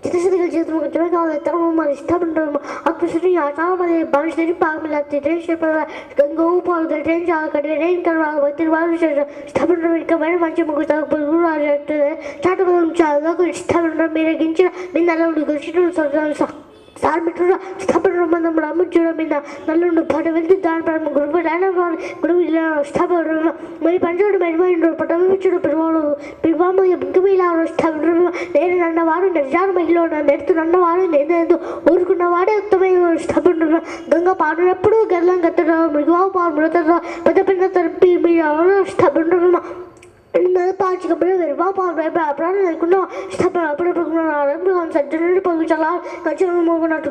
చిత్తశుద్ధిగా జీవితం కొంచెమే కావాలి తరం మరి ఇష్టపడము అకృష్ణుని ఆచారమని భవిష్యత్తు పాగమిలా తిరేషపడ గంగో పాలు గట్టేం చాలా కట్టేం కర్వాలు వచ్చి వాళ్ళు ఇష్టపడడం ఇంకా మరి మంచి ముగ్గు పురుగు రాజు చాటుకోవడం చాలా ఇష్టపడడం మీరు గించిన మీ నల్లుడు గురించి సార్మిట్టు ఇష్టపడడం మనం రాముడు మీద నల్లుండు పాట వెళ్తే దాని పరమ గురువు గురువు ఇలా ఇష్టపడడం మరి పంచుడు మెరుగైన పటవించుడు పిరువాము ఇంకమీలా ఇష్టపడడం నేను నన్నవాడు నిర్జాను మహిళ నెడుతూ నన్నవాడు నేను ఊరుకున్నవాడే ఉత్తమైన ఇష్టపడడం గంగ పాడినప్పుడు గల్లం కట్టడం మృగవావు పాడు మృతలో పెద్ద పెద్ద తరపి మీరు ఎవరు ఇష్టపడడం పాచికప్పుడు వెరువా అప్పుడు లేకుండా ఇష్టపడ అప్పుడప్పుడు సజ్జనుడి పొంగించాలా ఖచ్చితంగా మోగున్నట్టు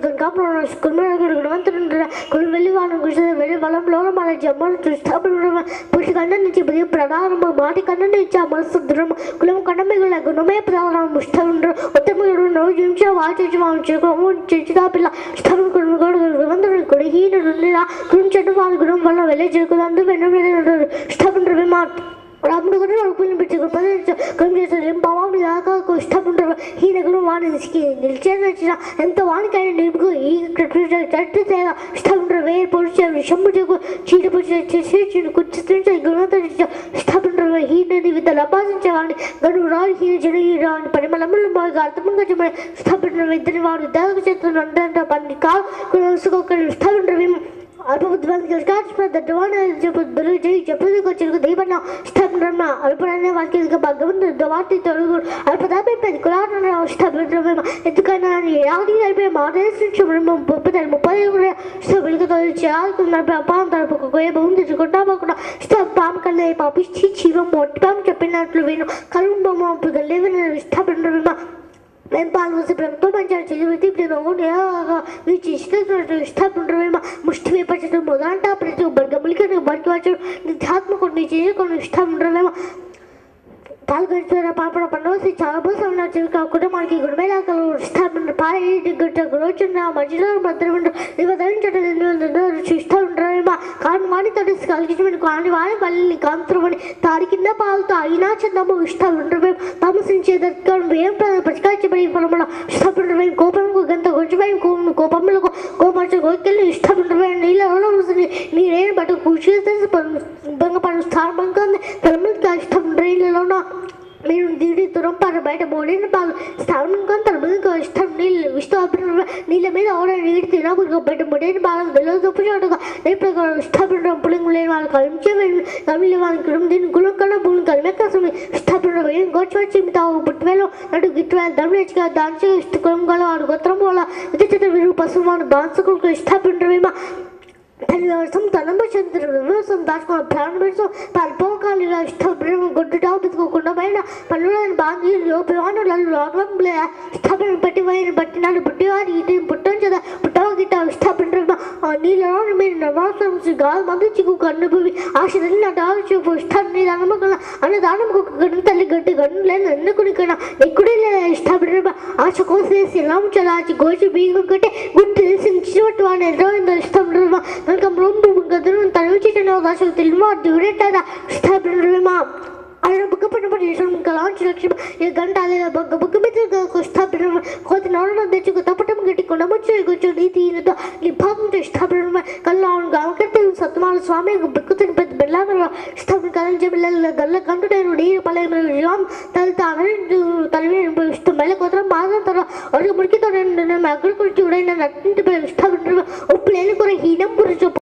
కుళ్ళు వెళ్ళి వాళ్ళని కూర్చొని వెళ్ళి వలంలో మన జమ్మను ఇష్టపడడం పురుషు కన్నా నుంచి ప్రధానము మాటి కన్నా నుంచి ఆ మనసు దృఢం కులం కన్నా మిగిలిన గుణమే ప్రధానం ఇష్టం ఉత్తముడు నవ్వు చూసి వాచి పిల్ల ఇష్టం కుటుంబం కూడా హీనుడు కులం చెట్టు వాళ్ళ గుణం వల్ల వెళ్ళే జరుగుతుంది అందరూ వెన్న ఇష్టపడరు మాట రాముడు కూడా నడుపుని పెట్టి కం చేస్తారు ఏం బాబు దాకా ఇష్టపడరు ఈ దగ్గర వాడిని నిలిచేది వచ్చిన ఎంత వానికైనా నిలుపుకు ఈ చెట్టు తేగ ఇష్టపడరు వేరు పొడిచే విషము చీట పొడిచి కూర్చుంటే గుణంతో ఇష్టపడరు హీనని విధ లపాసించే వాడిని గను రాడు హీన జన పరిమళములు బాగా అర్థంగా చెప్పి ఇష్టపడరు ఇద్దరిని వాడు ఉద్యోగ చేతులు అంటే పని కాదు ఇష్టపడరు అల్పబుద్ధిమందికి దడ్డవాడు చెప్పులకు వచ్చిన దీపన్న ఇష్టపడమ్మ అల్పడనే వాళ్ళకి భగవంతుడు వాటి తొడుగు అల్పదాపై పెద్ద కులాటన ఇష్టపడమేమో ఎందుకన్నా యావతి నడిపే మాటేసి ముప్పై ఇష్టపడికి చేయాలనుకున్న పాము తరపు భూమి తెచ్చుకుంటా పోకుండా ఇష్టం పాము కన్నా పాపిచ్చి జీవం మొట్టి పాము చెప్పినట్లు విను కలుగు బొమ్మ గల్లేవి ఇష్టపడమేమో మేము పాల్గొసి ప్రభుత్వం పంచాయతీ చదివితే ఇప్పుడు ఇష్టపడమేమో ముష్టి వేపచ్చడం మొదలంట ప్రతి ఒబ్బరికి బరికి వచ్చాడు నిధ్యాత్మకుడు నీ చేయకుండా ఇష్టపడమేమో పాల్గొంటున్న పాపడ పండుగ చాలా బాగా కుటుంబానికి గుడిమేళ ఇష్టపడి పాడి గుట్ట గురోచున్న మధ్యలో భద్రమండు ఇవి ధరించడం ఇష్టం ఉండరేమో కానీ వాడిని తడిసి కలిగించమని కానీ వాడి వాళ్ళని కాంతుమని తాడి కింద పాలతో అయినా చందము ఇష్టం ఉండరేమో తమసించే దర్శనం ఏం ప్రతికాల్చబడి పొలంలో ఇష్టపడరేమో కోపంకు గంత కొంచెం కోపంలో కోపంచ గోకెళ్ళి ఇష్టం ఉండరేమో నీళ్ళలో నీరేను బట్టు కూర్చి భంగపడు స్థానంగా తలముగా ఇష్టం నీళ్ళలోనో మీరు దీని తురంపారు బయట బోడిన పాలు స్థానంగా తలముగా ఇష్టం నీళ్ళు ఇష్టపడిన నీళ్ళ మీద ఆడ నీటి తినకుండా బయట బొడిన పాలు తెలియదుగా రేపు ఇష్టపడడం పులింగు లేని వాళ్ళు కలిసి తమిళ వాళ్ళకి దీని గుణం కన్నా భూమి కలిమేకాసం ఇష్టపడడం ఏం గొచ్చి తావు పుట్టివేలో నటు గిట్టు దమ్మిగా దాని ఇష్టం గల వాడు గోత్రం వల్ల ఇతర వీరు పశువు వాడు బాన్సకులకు ఇష్టపడమేమో తనమ్మ చంద్రుడు వ్యవసాయం దాచుకున్న ప్రాణం పల్పోకాలిగా ఇష్టపడడం గొడ్డు టావు పెట్టుకోకుండా పైన పనులను బాగా లోపల లోపలే ఇష్టపడిన పట్టి వారిని పట్టినాడు పుట్టివారి ఇది పుట్టం చదా పుట్టవ గిట్ట ఇష్టపడడం నీళ్ళలో మీరు నవాసం గాలి మంది చిక్కు కన్ను భూమి ఆశని నా డాలు చూపు ఇష్టం నీ దానమ్మ అన్న దానం గడ్డు తల్లి గడ్డి గన్ను లేదు ఎన్నుకుని కన్నా ఎక్కుడే ఇష్టపడడం ఆశ కోసేసి ఎలా చలాచి గోచి బీగం కట్టే గుడ్డు తెలిసి వాడిని ఎన్నో ఇష్టపడడం గదులు తను చేసిన అవకాశం తెలియమో డ్యూరేట్ ఇష్టపడమా ఆయన బుక్క పడినప్పుడు చేసాం ఇంకా లాంచ్ లక్ష్యం ఈ గంట అదే బుక్క మీద ఇష్టపడడం కొద్ది నాన్న తెచ్చుకు తప్పటం గట్టి కొనమొచ్చు కూర్చొని తీరుతో నీ భాగంతో ఇష్టపడడం కల్లా గావకట్టే సత్యమాల స్వామి బుక్కు తిని పెద్ద బెల్లాగల ఇష్టపడి కలంచే పిల్లల గల్ల కంటు నేను నీరు పల్లెం తల్లి ఇష్టం మళ్ళీ కొత్త మాసం తర్వాత అడుగు ముడికితో నేను అక్కడ కూడా చూడండి నన్ను అట్టింటి ఇష్టపడడం ఉప్పు లేని కూడా హీనం గురించి